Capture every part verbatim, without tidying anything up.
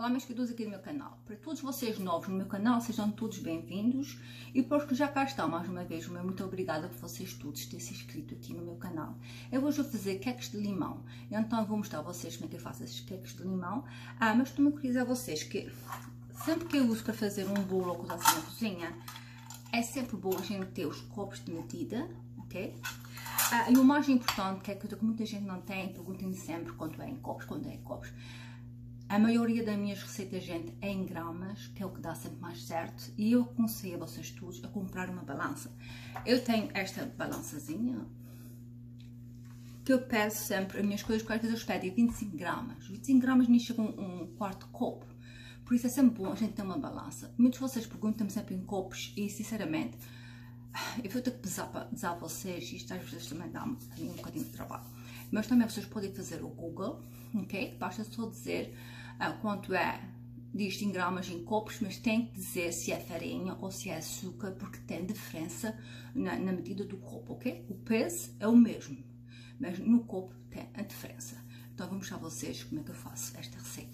Olá, meus queridos aqui do meu canal. Para todos vocês novos no meu canal, sejam todos bem-vindos. E para os que já cá estão, mais uma vez, o meu muito obrigada por vocês todos terem se inscrito aqui no meu canal. Eu hoje vou fazer queques de limão. Então eu vou mostrar a vocês como é que eu faço esses queques de limão. Ah, mas também queria dizer a vocês que sempre que eu uso para fazer um bolo ou coisa assim na cozinha, é sempre bom a gente ter os copos de medida, ok? Ah, e o mais importante, que é que muita gente não tem, perguntem-me sempre quanto é em copos, quanto é em copos. A maioria das minhas receitas, gente, é em gramas, que é o que dá sempre mais certo. E eu aconselho a vocês todos a comprar uma balança. Eu tenho esta balançazinha, que eu peço sempre as minhas coisas, porque às vezes eu peço vinte e cinco gramas. vinte e cinco gramas nem chega um, um quarto de copo. Por isso é sempre bom a gente ter uma balança. Muitos de vocês perguntam-me sempre em copos e, sinceramente, eu vou ter que pesar para pesar vocês, e isto às vezes também dá-me um bocadinho de trabalho. Mas também vocês podem fazer o Google, ok? Basta só dizer uh, quanto é disto em gramas em copos, mas tem que dizer se é farinha ou se é açúcar, porque tem diferença na, na medida do copo, ok? O peso é o mesmo, mas no copo tem a diferença. Então vou mostrar a vocês como é que eu faço esta receita.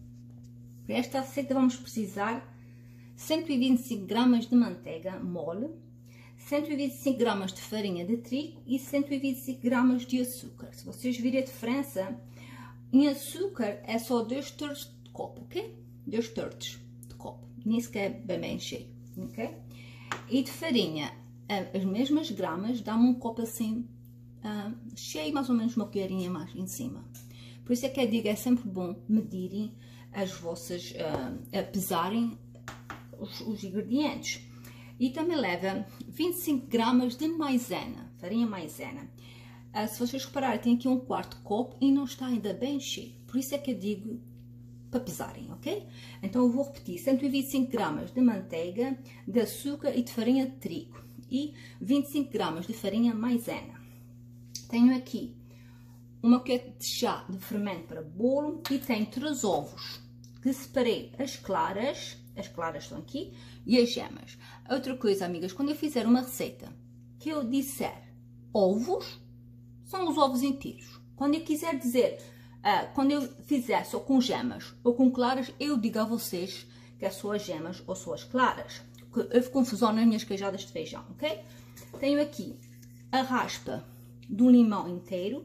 Para esta receita vamos precisar cento e vinte e cinco gramas de manteiga mole, cento e vinte e cinco gramas de farinha de trigo e cento e vinte e cinco gramas de açúcar. Se vocês virem a diferença, em açúcar é só dois terços de copo, ok? dois terços de copo, nem sequer bem, bem cheio, ok? E de farinha, as mesmas gramas, dá-me um copo assim, uh, cheio, mais ou menos uma colherinha mais em cima. Por isso é que eu digo, é sempre bom medirem as vossas, uh, a pesarem os, os ingredientes. E também leva vinte e cinco gramas de maisena, farinha maisena. Uh, se vocês repararem, tem aqui um quarto de copo e não está ainda bem cheio. Por isso é que eu digo para pesarem, ok? Então eu vou repetir, cento e vinte e cinco gramas de manteiga, de açúcar e de farinha de trigo. E vinte e cinco gramas de farinha maisena. Tenho aqui uma colher de chá de fermento para bolo e tenho três ovos, que separei as claras. As claras estão aqui e as gemas. Outra coisa, amigas, quando eu fizer uma receita que eu disser ovos, são os ovos inteiros. Quando eu quiser dizer, uh, quando eu fizer só com gemas ou com claras, eu digo a vocês que é só as gemas ou só as claras. Houve confusão nas minhas queijadas de feijão, ok? Tenho aqui a raspa de um limão inteiro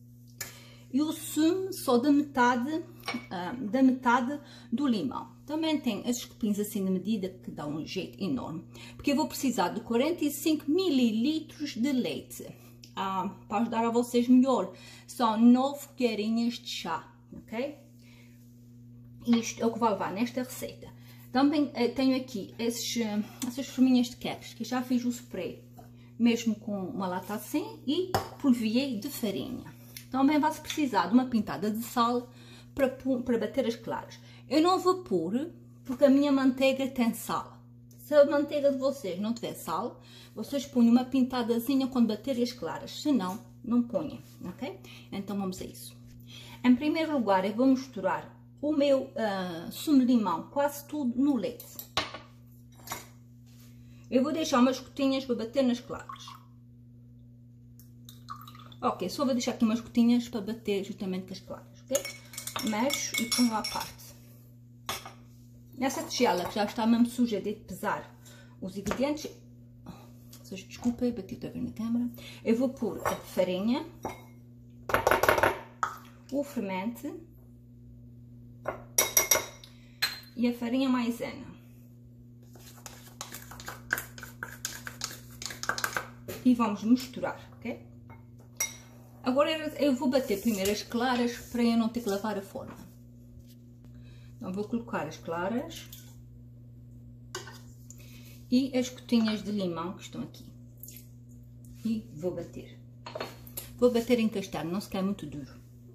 e o sumo só da metade, uh, da metade do limão. Também tem as copinhas assim de medida que dá um jeito enorme. Porque eu vou precisar de quarenta e cinco mililitros de leite. Ah, para ajudar a vocês melhor. São nove colherinhas de chá, ok? Isto é o que vai levar nesta receita. Também eh, tenho aqui esses, uh, essas forminhas de queques, que já fiz o spray. Mesmo com uma lata assim e polvilhei de farinha. Também vai-se precisar de uma pintada de sal para, para bater as claras. Eu não vou pôr, porque a minha manteiga tem sal. Se a manteiga de vocês não tiver sal, vocês põem uma pintadazinha quando baterem as claras. Se não, não ponham, ok? Então vamos a isso. Em primeiro lugar, eu vou misturar o meu uh, sumo de limão, quase tudo no leite. Eu vou deixar umas gotinhas para bater nas claras. Ok, só vou deixar aqui umas gotinhas para bater justamente com as claras, ok? Mexo e ponho à parte. Nessa tigela que já está mesmo suja de pesar os ingredientes, vocês desculpem, bati outra vez na câmera, eu vou pôr a farinha, o fermento e a farinha maisena. E vamos misturar, ok? Agora eu vou bater primeiro as claras para eu não ter que lavar a forma. Então vou colocar as claras e as gotinhas de limão que estão aqui. E vou bater. Vou bater em castelo, não se quer muito duro.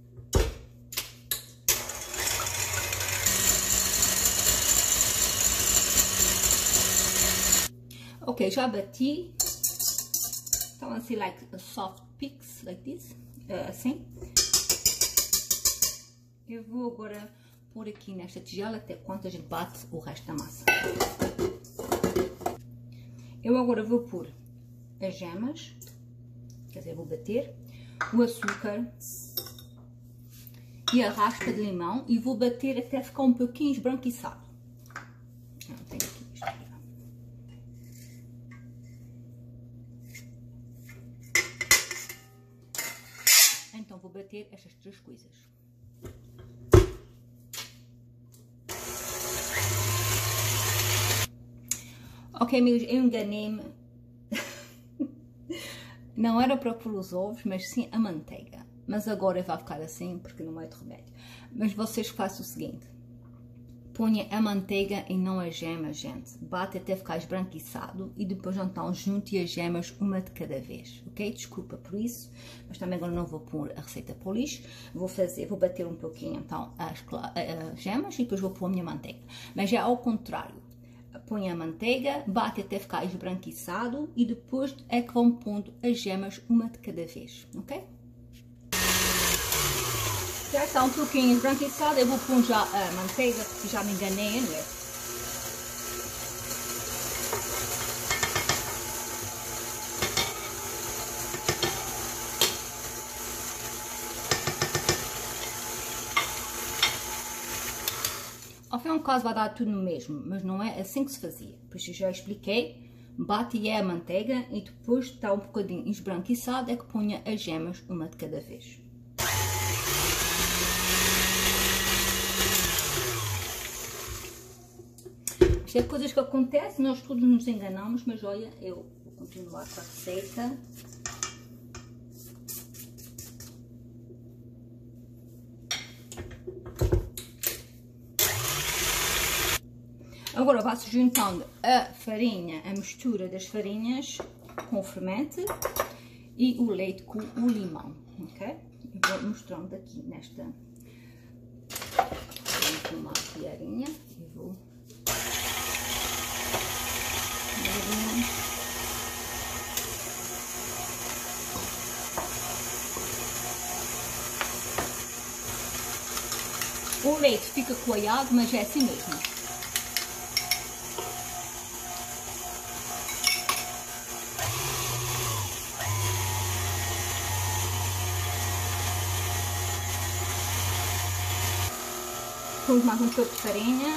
Ok, já bati. Então assim, like a soft peaks, like this, uh, assim. Eu vou agora pôr aqui nesta tigela até quanto a gente bate o resto da massa. Eu agora vou pôr as gemas, quer dizer, vou bater, o açúcar e a raspa de limão e vou bater até ficar um pouquinho esbranquiçado. Não, tenho aqui isto aqui. Então vou bater estas três coisas. Ok, amigos, eu enganei-me. Não era para pôr os ovos, mas sim a manteiga. Mas agora vai ficar assim, porque não é de remédio. Mas vocês façam o seguinte. Ponha a manteiga e não as gemas, gente. Bate até ficar esbranquiçado e depois então junte as gemas uma de cada vez, ok? Desculpa por isso, mas também agora não vou pôr a receita para o lixo. Vou fazer, vou bater um pouquinho então as, as gemas e depois vou pôr a minha manteiga. Mas é ao contrário. Põe a manteiga, bate até ficar esbranquiçado e depois é que vão pondo as gemas uma de cada vez, ok? Já está um pouquinho esbranquiçado, eu vou pôr já a manteiga, porque já me enganei, não é? Ao fim e ao cabo vai dar tudo no mesmo, mas não é assim que se fazia. Por isso eu já expliquei, bate a manteiga e depois está um bocadinho esbranquiçado, é que ponha as gemas uma de cada vez. Isto é coisas que acontecem, nós todos nos enganamos, mas olha, eu vou continuar com a receita. Agora vai-se juntando a farinha, a mistura das farinhas com o fermento e o leite com o limão, ok? Eu vou mostrando aqui nesta... Vou tomar a colherinha e vou... O leite fica coalhado, mas é assim mesmo. Pus mais um pouco de farinha.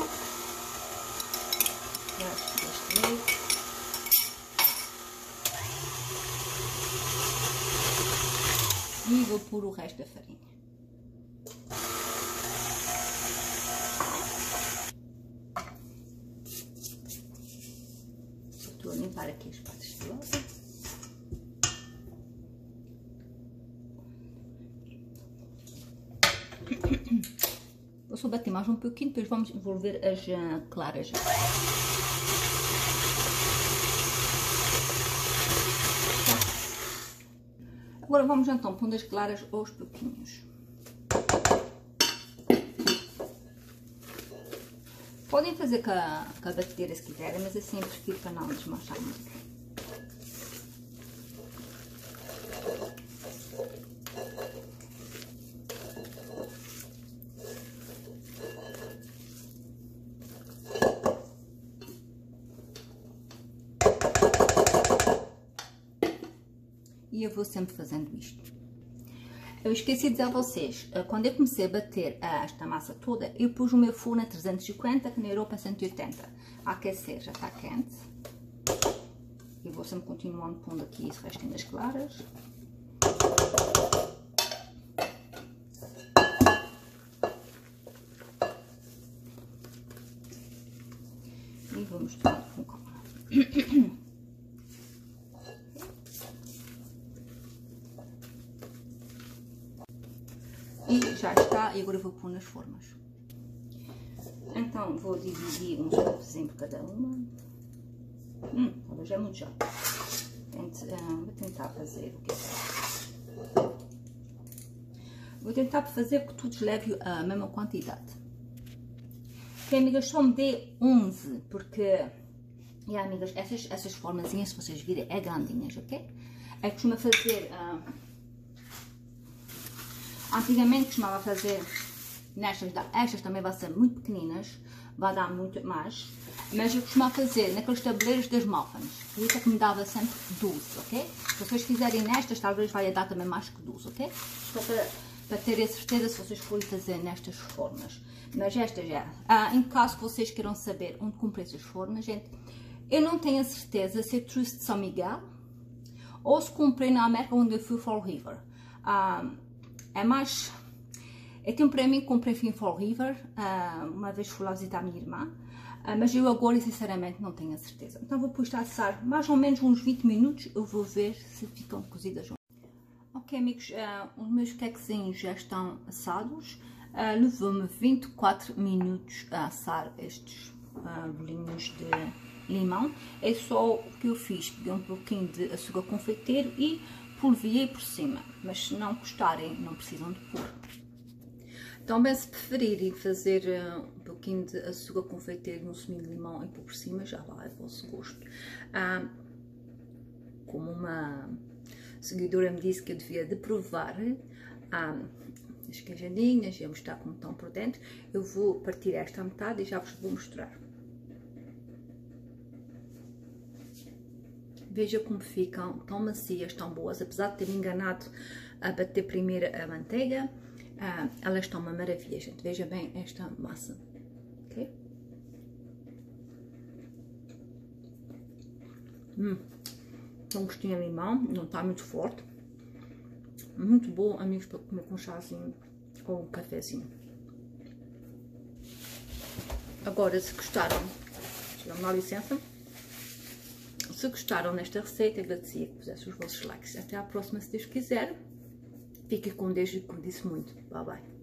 Deste leite. E vou pôr o resto da farinha. Estou a limpar aqui as partes de lado. Vou só bater mais um pouquinho, depois vamos envolver as uh, claras. Agora vamos então pondo as claras aos pouquinhos. Podem fazer com a, com a batedeira se quiserem, mas assim eu prefiro para não desmanchar muito. E eu vou sempre fazendo isto. Eu esqueci de dizer a vocês, quando eu comecei a bater esta massa toda, eu pus o meu forno a trezentos e cinquenta, que na Europa é cento e oitenta, a aquecer, já está quente. E vou sempre continuando pondo aqui esse restinho das claras. E vou misturar com calma. E já está, e agora eu vou pôr nas formas. Então vou dividir uns copos por cada uma. Hum, talvez é muito já. Tente, uh, vou tentar fazer o que é. Vou tentar fazer que todos levem a mesma quantidade. Ok, amigas, só me dê onze, porque, e amigas, essas, essas formazinhas, se vocês virem, é grandinhas, ok? É que costuma fazer... Uh, Antigamente costumava fazer nestas, estas também vão ser muito pequeninas, vai dar muito mais, mas eu costumava fazer naqueles tabuleiros das muffins, por isso é que me dava sempre doze, ok? Se vocês fizerem nestas, talvez vai dar também mais que doze, ok? Só para para terem certeza se vocês forem fazer nestas formas. Mas esta já, ah, em caso que vocês queiram saber onde comprei essas formas, gente, eu não tenho a certeza se eu trouxe de São Miguel ou se comprei na América onde eu fui Fall River. Ah, é mais... Eu tenho para mim que comprei em Fall River, ah, uma vez fui lá visitar a minha irmã, ah, mas eu agora sinceramente não tenho a certeza. Então vou pôr isto a assar mais ou menos uns vinte minutos, eu vou ver se ficam cozidas ou não. Ok amigos, uh, os meus quequezinhos já estão assados, uh, levou-me vinte e quatro minutos a assar estes uh, bolinhos de limão. É só o que eu fiz, peguei um pouquinho de açúcar confeiteiro e polvilhei por cima, mas se não gostarem não precisam de pôr. Também se preferirem fazer uh, um pouquinho de açúcar confeiteiro no suminho de limão e pôr por cima, já lá é o vosso gosto. Uh, como uma seguidora me disse que eu devia de provar ah, as queijadinhas e a mostrar como estão por dentro, eu vou partir esta metade e já vos vou mostrar. Veja como ficam, tão macias, tão boas, apesar de ter me enganado a bater primeiro a manteiga, ah, elas estão uma maravilha, gente. Veja bem esta massa, ok? Hum. Um gostinho de limão, não está muito forte. Muito bom, amigos, para comer com chazinho ou um cafezinho. Agora, se gostaram, dá-me lá licença. Se gostaram desta receita, agradecia que pusessem os vossos likes. Até à próxima, se Deus quiser. Fiquem com Deus e cuide-se muito. Bye, bye.